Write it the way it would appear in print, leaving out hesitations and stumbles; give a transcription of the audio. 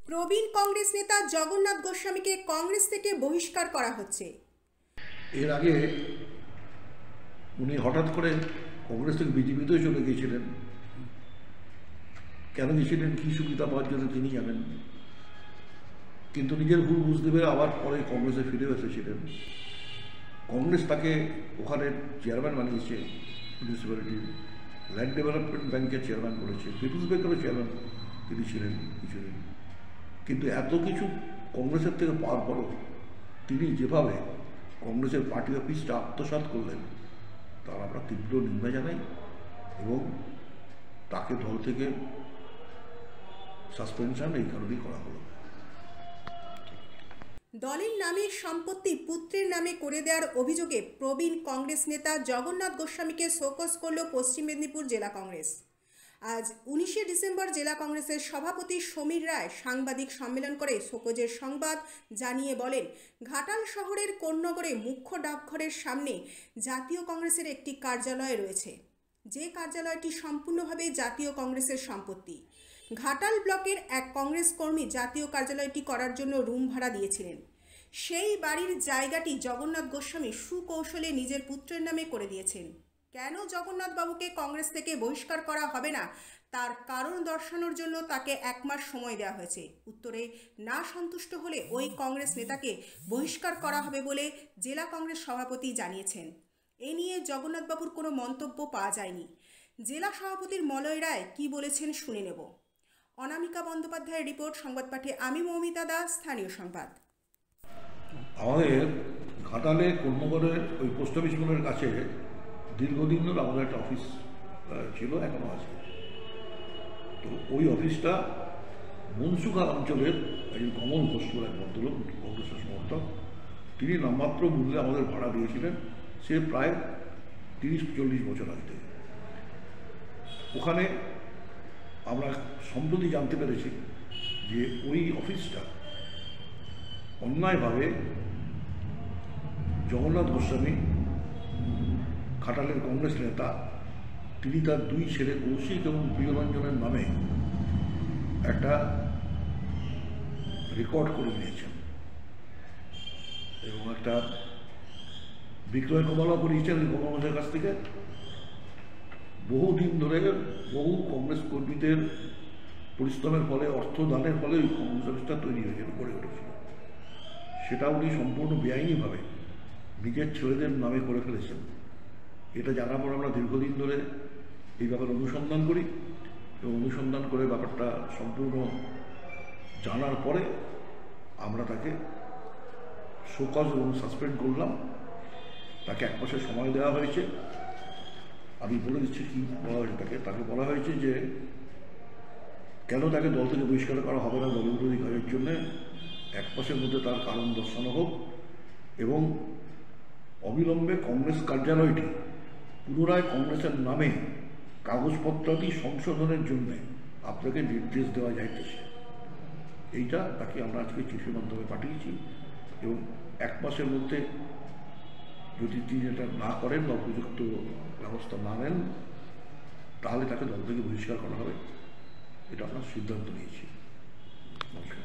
প্রবীণ কংগ্রেস নেতা জগন্নাথ গোস্বামীকে কংগ্রেস থেকে বহিষ্কার করা হচ্ছে। এর আগে উনি হঠাৎ করে কংগ্রেস থেকে বিজেপিতেও চলে গিয়েছিলেন। কেন গিয়েছিলেন, কী সুবিধা পাওয়ার জন্য তিনি জানেন, কিন্তু নিজের ভুল বুঝতে পেরে আবার পরে কংগ্রেসে ফিরে এসেছিলেন। কংগ্রেস তাকে ওখানে চেয়ারম্যান বানিয়েছে, মিউনিসিপ্যালিটির ল্যান্ড ডেভেলপমেন্ট ব্যাংকের চেয়ারম্যান করেছে, পিপুলস ব্যাংকেরও চেয়ারম্যান তিনি ছিলেন কিছুদিন। কিন্তু এত কিছু কংগ্রেসের থেকে পাওয়ার পরও তিনি যেভাবে কংগ্রেসের পার্টি অফিসটা আত্মসাৎ করলেন তার আমরা তীব্র নিন্দা জানাই এবং তাকে দল থেকে সাসপেনশন এই কারণেই করা হলো। দলের নামের সম্পত্তি পুত্রের নামে করে দেওয়ার অভিযোগে প্রবীণ কংগ্রেস নেতা জগন্নাথ গোস্বামীকে শোকজ করল পশ্চিম মেদিনীপুর জেলা কংগ্রেস। আজ 19শে ডিসেম্বর জেলা কংগ্রেসের সভাপতি সমীর রায় সাংবাদিক সম্মেলন করে শোকজের সংবাদ জানিয়ে বলেন, ঘাটাল শহরের কোন্নগরে মুখ্য ডাকঘরের সামনে জাতীয় কংগ্রেসের একটি কার্যালয় রয়েছে, যে কার্যালয়টি সম্পূর্ণভাবে জাতীয় কংগ্রেসের সম্পত্তি। ঘাটাল ব্লকের এক কংগ্রেস কর্মী জাতীয় কার্যালয়টি করার জন্য রুম ভাড়া দিয়েছিলেন। সেই বাড়ির জায়গাটি জগন্নাথ গোস্বামী সুকৌশলে নিজের পুত্রের নামে করে দিয়েছেন। কেন জগন্নাথ বাবুকে কংগ্রেস থেকে বহিষ্কার করা হবে না তার কারণ দর্শানোর জন্য তাকে 1 মাস সময় দেওয়া হয়েছে। উত্তরে না সন্তুষ্ট হলে ওই কংগ্রেস নেতাকে বহিষ্কার করা হবে বলে জেলা কংগ্রেস সভাপতি জানিয়েছেন। এ নিয়ে জগন্নাথ বাবুর কোনো মন্তব্য পাওয়া যায়নি। জেলা সভাপতির মলয় রায় কি বলেছেন শুনে নেব। অনামিকা বন্দ্যোপাধ্যায়ের রিপোর্ট, সংবাদ পাঠে আমি মৌমিতা দাস, স্থানীয় সংবাদ। আমাদের ঘাটালে কোন্নগরের ওই পোস্ট অফিসগুলোর কাছে দীর্ঘদিন ধরে আমাদের একটা অফিস ছিল, এখনও আছে। তো ওই অফিসটা মনসুখা অঞ্চলের একজন কমল ঘোষ এক ভদ্রলোক, কংগ্রেসের সমর্থক, তিনি নামমাত্র মূল্যে আমাদের ভাড়া দিয়েছিলেন। সে প্রায় 30-40 বছর আগে থেকে। ওখানে আমরা সম্প্রতি জানতে পেরেছি যে ওই অফিসটা অন্যায়ভাবে জগন্নাথ গোস্বামী, ঘাটালের কংগ্রেস নেতা, তিনি তার 2 ছেলে কৌশিক এবং প্রিয়রঞ্জনের নামে একটা রেকর্ড করে নিয়েছেন এবং একটা বিক্রয় কমালা করিয়েছেন কমলের কাছ থেকে। বহুদিন ধরে বহু কংগ্রেস কর্মীদের পরিশ্রমের ফলে, অর্থদানের ফলে ওই কংগ্রেস অফিসটা তৈরি হয়েছিল, গড়ে উঠেছিল। সেটা উনি সম্পূর্ণ বেআইনিভাবে নিজের ছেলেদের নামে করে ফেলেছেন। এটা জানার পর আমরা দীর্ঘদিন ধরে এই ব্যাপারে অনুসন্ধান করি এবং অনুসন্ধান করে ব্যাপারটা সম্পূর্ণ জানার পরে আমরা তাকে শোকজ এবং সাসপেন্ড করলাম। তাকে 1 মাসের সময় দেওয়া হয়েছে। আমি বলে দিচ্ছি কী বলা হয়েছে তাকে বলা হয়েছে যে কেন তাকে দল থেকে বহিষ্কার করা হবে না দলবিরোধী কাজের জন্যে 1 মাসের মধ্যে তার কারণ দর্শানো হোক এবং অবিলম্বে কংগ্রেস কার্যালয়টি পুনরায় কংগ্রেসের নামে কাগজপত্রাদি সংশোধনের জন্য আপনাকে নির্দেশ দেওয়া যাইতেছে। এইটা তাকে আমরা আজকে চিঠির মাধ্যমে পাঠিয়েছি এবং 1 মাসের মধ্যে যদি তিনি এটা না করেন বা উপযুক্ত ব্যবস্থা না নেন তাহলে তাকে দল থেকে বহিষ্কার করা হবে। এটা আমরা সিদ্ধান্ত নিয়েছি। নমস্কার।